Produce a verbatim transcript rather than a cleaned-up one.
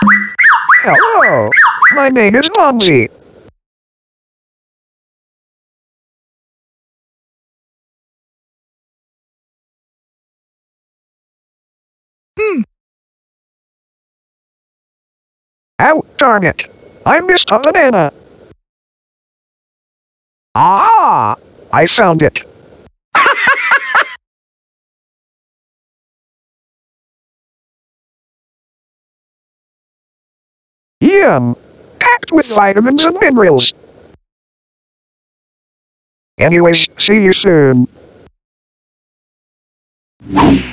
Hello, my name is Mommy. Hmm. Ow, darn it. I missed a banana. Ah, I found it. Yum, packed with vitamins and minerals. Anyways, see you soon.